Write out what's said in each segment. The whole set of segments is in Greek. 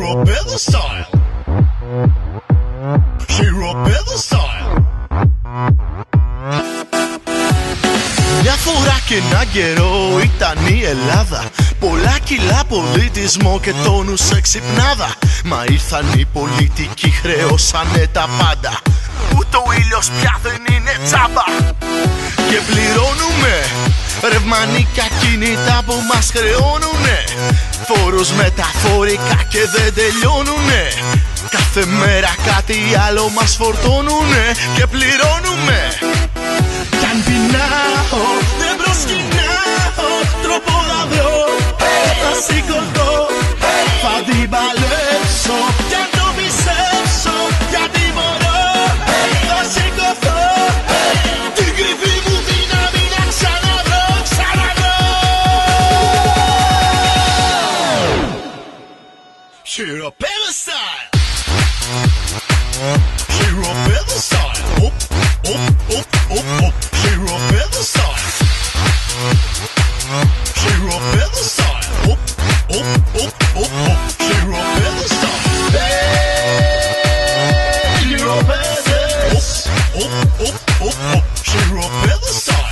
Χειροπέδο style. Χειροπέδο style. Μια φορά και ένα καιρό ήταν η Ελλάδα. Πολλά κιλά πολιτισμό και τόνους σε ξυπνάδα. Μα ήρθαν οι πολιτικοί, χρεώσανε τα πάντα. Ούτε ο ήλιος πια δεν είναι τσάμπα. Και πληρώνουμε ρευμανικά κινητά που μας χρεώνουνε. Φόρους μεταφορικά και δεν τελειώνουνε. Κάθε μέρα κάτι άλλο μας φορτώνουνε. Και πληρώνουμε. Κι αν πεινάω δεν προσκυνάω, τρόπο να βρω, θα σηκωθώ, θα την παλέψω. Κι αν το πιστέψω, γιατί μπορώ, θα σηκωθώ, την κρυφή μου δύναμη να ξαναβρω, ξαναβρω. Χειροπέδο style. Χειροπέδο style. Χειροπέδο style. Χειροπέδο style. Χειροπέδο style. Χειροπέδες. Χειροπέδο style.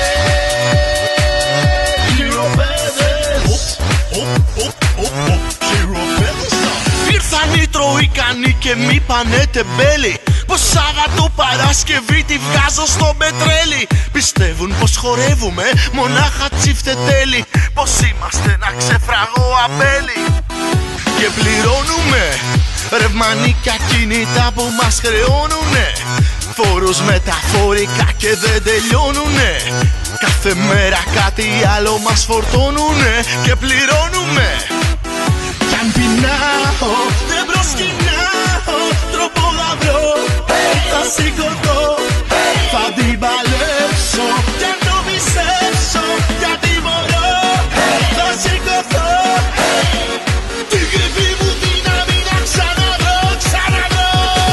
Χειροπέδες. Ήρθαν οι Τροϊκανοί και μη πάνε τεμπέλη. Πως Σάββατο Παρασκευή τη βγάζω στο πετρέλι. Πιστεύουν πως χορεύουμε μονάχα τσίφτε τέλη. Πως είμαστε ένα ξεφραγό αμπέλι. Και πληρώνουμε ρευμανικά κινητά που μας χρεώνουνε. Φόρους μεταφορικά και δεν τελειώνουνε. Κάθε μέρα κάτι άλλο μας φορτώνουνε. Και πληρώνουμε. Κι αν πεινάω δεν προσκυνάω, τρόπο να βρω, θα σηκωθώ, θα την παλέψω. Κι αν το πιστέψω, γιατί μπορώ, θα σηκωθώ, την κρυφή μου δύναμη να ξαναβρω, ξαναβρω.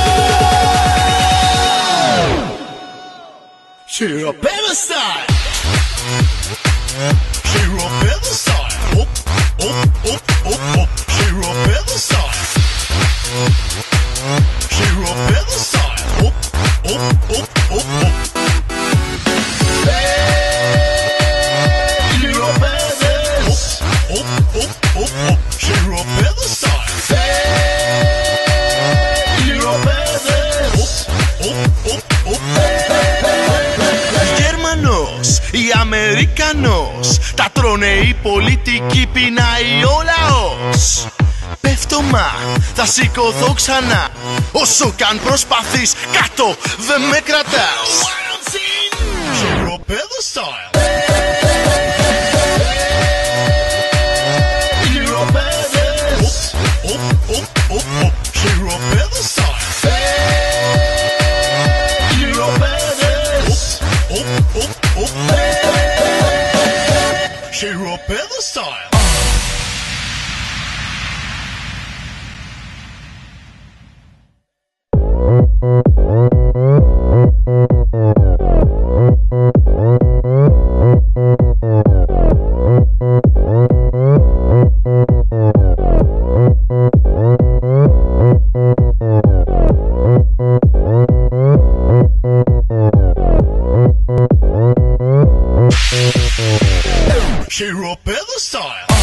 Χειροπέδο style. Χειροπέδο style. Χειροπέδο style. Χειροπέδο style. Χειροπέδες. Χειροπέδο style. Χειροπέδες. Γερμανός ή Αμερικανός, τα τρώνε οι πολιτικοί, πεινάει ο λαός. Πέφτω μα θα σηκωθώ ξανά. Όσο καν προσπαθείς κάτω δεν με κρατάς. Χειροπέδο style. Χειροπέδες. Χειροπέδο style. Χειροπέδες. Χειροπέδο style. Χειροπέδο style.